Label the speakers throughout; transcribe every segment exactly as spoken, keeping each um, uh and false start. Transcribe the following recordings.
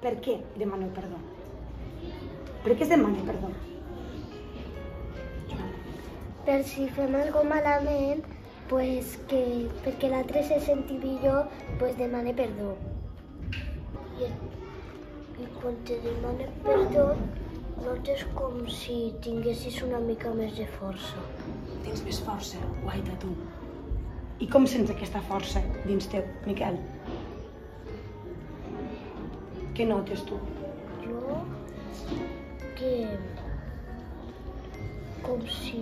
Speaker 1: Per què demaneu perdó? Per què es demana perdó?
Speaker 2: Per si fem alguna malament, pues que perquè l'altre se senti millor, pues demane perdó. I, i quan te demane perdó, notes com si tinguessis una mica més de força.
Speaker 1: Tens més força, guaita, tu. I com sents aquesta força dins teu, Miquel? Què notes, tu?
Speaker 2: Jo, que... com si...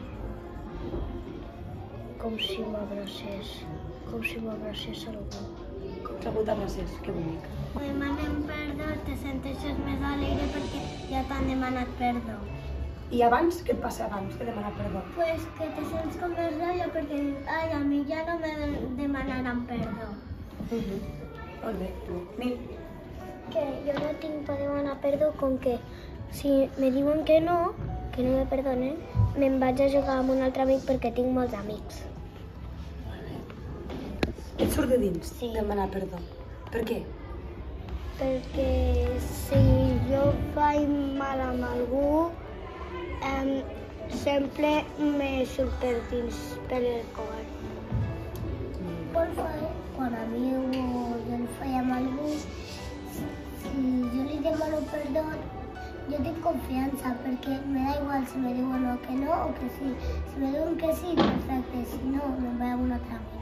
Speaker 2: com si m'abracés, com si m'abracés algú.
Speaker 1: Com si algú t'abracés, que bonic.
Speaker 2: Quan demanem perdó te senteixes més alegre perquè ja t'han demanat perdó.
Speaker 1: I abans? Què et passa abans de demanar perdó?
Speaker 2: Pues que te sents com més ràbia perquè ai, a mi ja no me demanaran perdó.
Speaker 1: Uh-huh. Molt bé. Nil?
Speaker 2: Que jo no tinc per demanar perdó com que si me diuen que no, que no me perdonen, me'n vaig a jugar amb un altre amic perquè tinc molts amics.
Speaker 1: Et surt de dins
Speaker 2: Sí.
Speaker 1: demanar perdó? Per què?
Speaker 2: Perquè si jo faig mal amb algú, eh, sempre me surt per dins, per el cor. Porfa, quan a mi jo li faig amb algú, si jo li demano perdó, jo tinc confiança perquè me da igual si me diuen no que no o que sí. Si me diuen que sí, perfecte, si no, me'n vaig amb un altre amic.